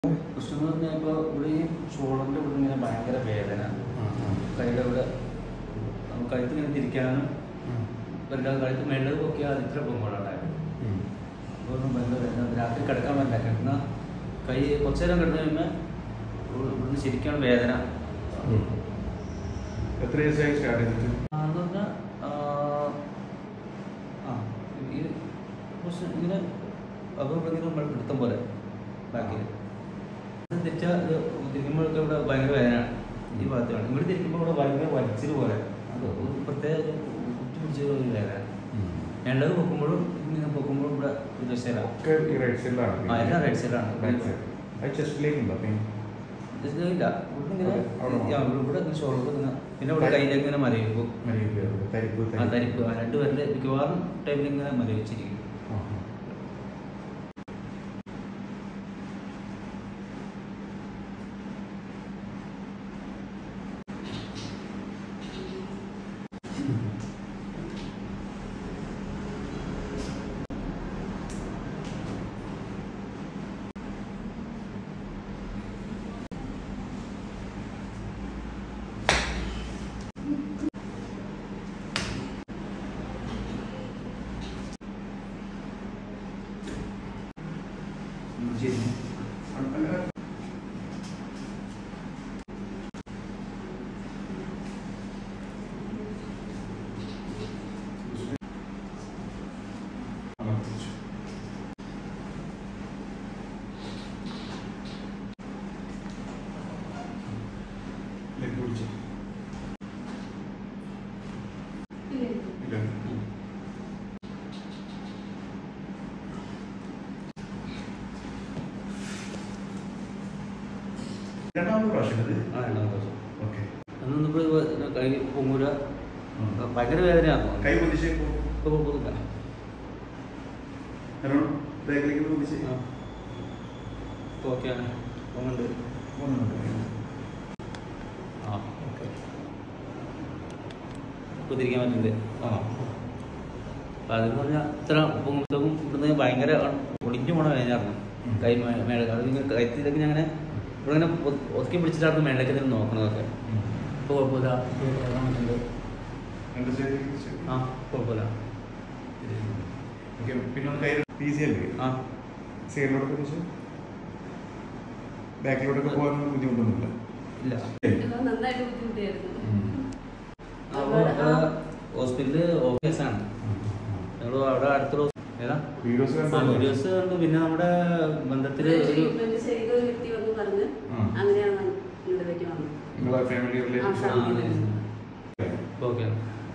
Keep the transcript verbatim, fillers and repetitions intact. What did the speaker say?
പ്രശ്നം എന്ന് പറഞ്ഞാൽ ഇപ്പോൾ ഇവിടെ ഈ ഷോൾഡറിൻ്റെ ഇവിടെ ഇങ്ങനെ ഭയങ്കര വേദന, കൈയുടെ ഇവിടെ കഴുത്ത് ഇങ്ങനെ തിരിക്കാനും വല്ല കഴുത്ത് മേളിൽ നോക്കിയാൽ അത് ഇത്ര പോകുമ്പോഴാണ് അപ്പോൾ ഭയങ്കര വേദന. രാത്രി കിടക്കാൻ പറ്റില്ല. കിടന്ന കൈ കുറച്ചു നേരം കിടന്നു കഴിയുമ്പോൾ ഇവിടുന്ന് ശരിക്കാണ് വേദന. എത്ര ദിവസമായി സ്റ്റാർട്ട് ചെയ്തിട്ട്? എന്ന് പറഞ്ഞാൽ ആ ഈ പ്രശ്നം ഇങ്ങനെ അപ്പോൾ ഇവിടെ നമ്മൾ പിടുത്തം പോലെ ബാക്കിൽ തെറ്റാൽ ഇത് തിരിക്കുമ്പോഴൊക്കെ ഇവിടെ ഭയങ്കര വേദനയാണ്. ഈ ഭാഗത്താണ് ഇവിടെ തിരിക്കുമ്പോൾ ഇവിടെ ഭയങ്കര വലിച്ചിൽ പോലെ അത് ഒരു പ്രത്യേക കുറ്റി പിടിച്ച ഒരു വേദന. രണ്ടത് പൊക്കുമ്പോഴും ഇങ്ങനെ പൊക്കുമ്പോഴും ഇവിടെ ഒരു സൈഡാണ്. ആ എല്ലാം റൈറ്റ് സൈഡാണ്. ഇല്ല ഇങ്ങനെ ഇവിടെ ഷോൾഡർ ഇങ്ങനെ പിന്നെ ഇവിടെ കയ്യിലേക്ക് ഇങ്ങനെ മരവിക്കും. ആ തരിപ്പ് ആ രണ്ട് പേരുടെ മിക്കവാറും ടൈമിൽ ഇങ്ങനെ മരവിച്ചിരിക്കും. രണ്ടാമത്തെ പ്രാവശ്യം ആ രണ്ടാമത്തെ പ്രാവശ്യം ഓക്കെ. അന്നൊന്നും കൈ പൊങ്ങൂല, ഭയങ്കര വേദനയാണ്. കൈ പൊതിച്ച് ഇപ്പോൾ കുഴപ്പമില്ല. ബാക്കിലേക്ക് പൊതിച്ച് ഓക്കെയാണ് പോകുന്നുണ്ട്. ആ ഓക്കെ ഇപ്പോൾ തിരിക്കാൻ പറ്റുന്നുണ്ട്. ആ അപ്പം അതെന്ന് പറഞ്ഞാൽ ഇത്ര പൊങ്ങുമ്പോഴത്തേക്കും ഇവിടുന്ന് ഭയങ്കര ഒടിഞ്ഞു പോണ വേദനയായിരുന്നു. കൈ മേലെ അത് ഇങ്ങനെ കൈത്തിലേക്ക് ഞാൻ അങ്ങനെ ഇവിടെ ഇങ്ങനെ ഒതുക്കി പിടിച്ചിട്ടായിരുന്നു മേളിലേക്ക് തന്നെ നോക്കണതൊക്കെ. ഇപ്പോൾ കുഴപ്പമില്ല, ഇറങ്ങാൻ പറ്റുന്നുണ്ട്. ആ കുഴപ്പമില്ല. പിന്നെ ആ സൈഡിലോട്ടൊക്കെ വെച്ച് ബാക്കിലോട്ടൊക്കെ പോകാൻ ബുദ്ധിമുട്ടൊന്നുമില്ല. ഇല്ല. നന്നായിട്ട് ബുദ്ധിമുട്ടായിരുന്നു. അപ്പോൾ ഹോസ്പിറ്റലിൽ ഓഫീസാണ് ഞങ്ങൾ അവിടെ അടുത്തുള്ള ഏതാ വീഡിയോസ് കണ്ടു. പിന്നെ നമ്മുടെ ബന്ധത്തിൽ ഒരു വ്യക്തി വന്ന് പറഞ്ഞ് അങ്ങനെയാണ് നിങ്ങളുടെ വീട്ടിൽ വന്നത്. Family relationship okay.